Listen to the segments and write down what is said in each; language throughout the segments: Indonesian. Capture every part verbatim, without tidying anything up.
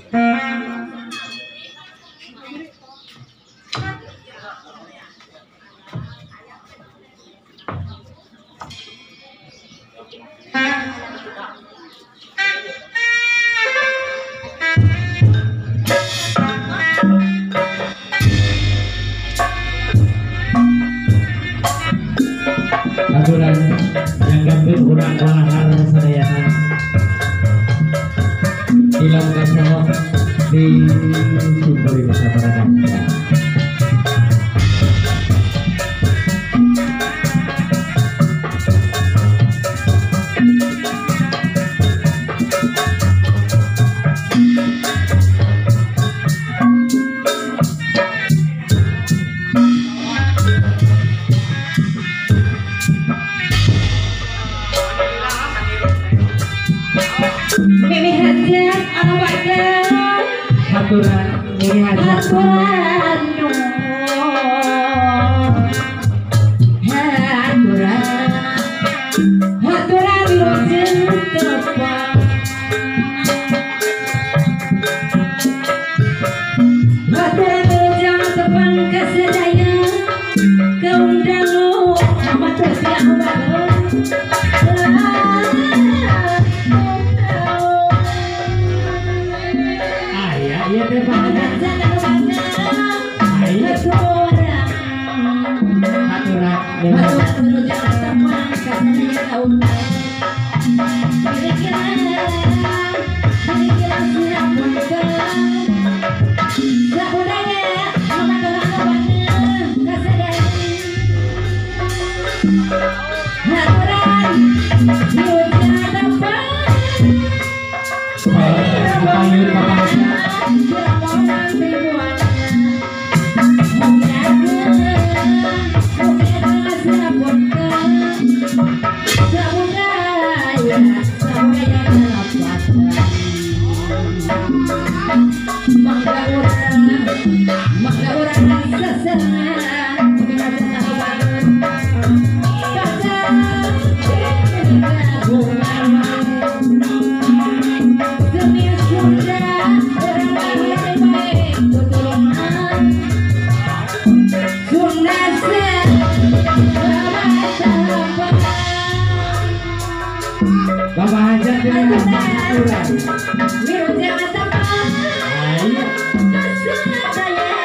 Aturan yang gambir kurang walahan sedayakan hilang kesel di Simpuri Desa Paradak. Mimi hajat anu badan Aturan ini hajat aturan aturan aturan lujeng tepat aturan lujeng tepan kesedaya keundang lu sama tersiang banget iya teh aturan Bapak hajat dengan aturan Mirujeng tepat ayo kesedaya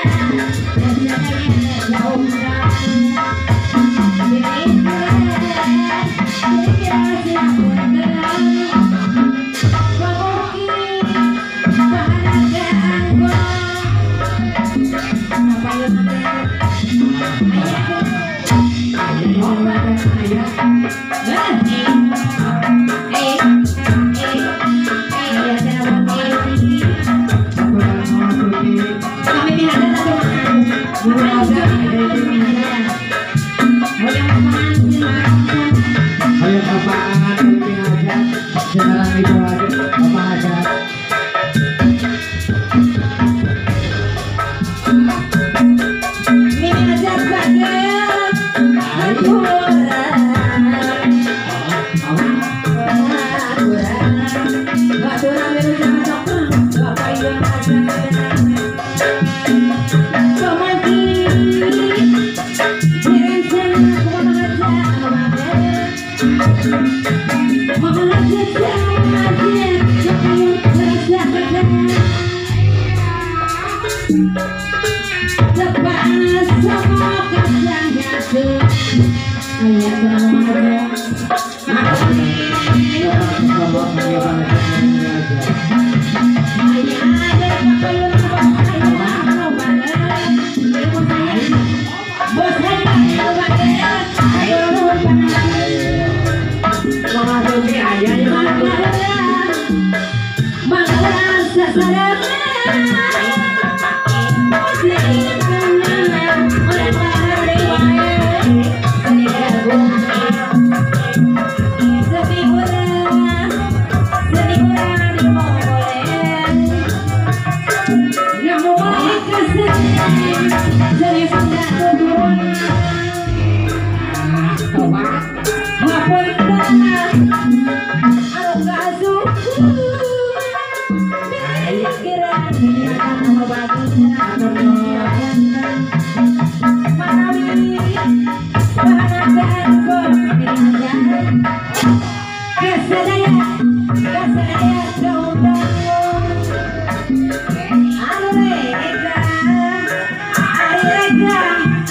ayo apaan ini hajat sekarang itu hajat apa hajat Mimi hajat baget aturan aturan mirujeng tepat bapak ieu hajat Kira anu bagus manawi bahanakan kok dirinya kesadaya kesadaya gaundang anu lega ari lega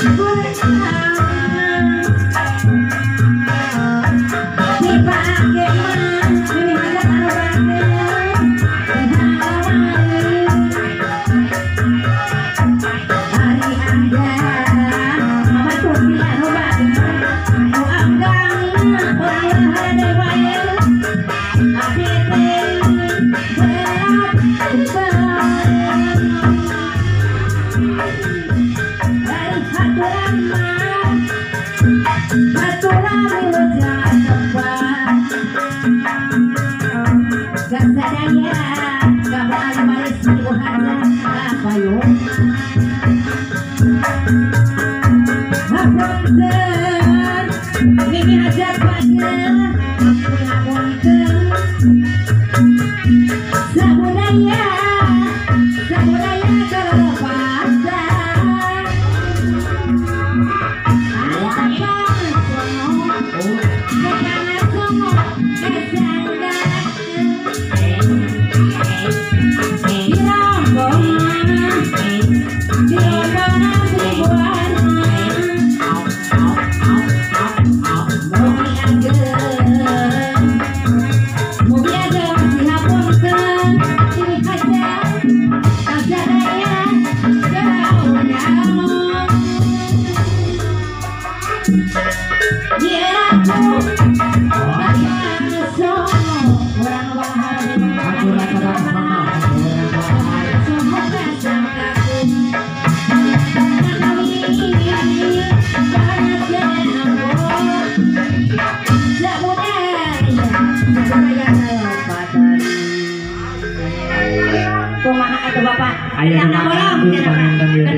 Ayah makan tuh panentan dia.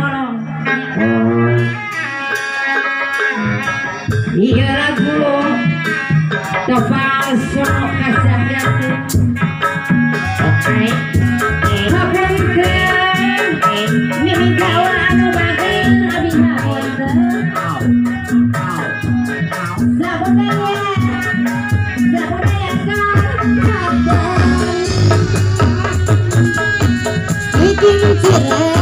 Iya lagu terpasok kasarnya. Oke. Kapunten, mimi kawa anu bagus abi hapunten. Au, au, au. Sabunaya, sabunaya kan. Bikin cireng.